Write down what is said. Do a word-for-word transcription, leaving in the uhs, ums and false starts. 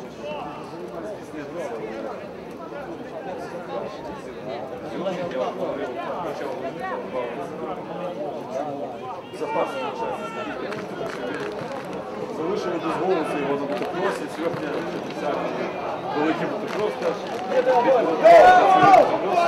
Запас залишили без голосу його на мотокросі. Сьогодні великий мотокрос теж.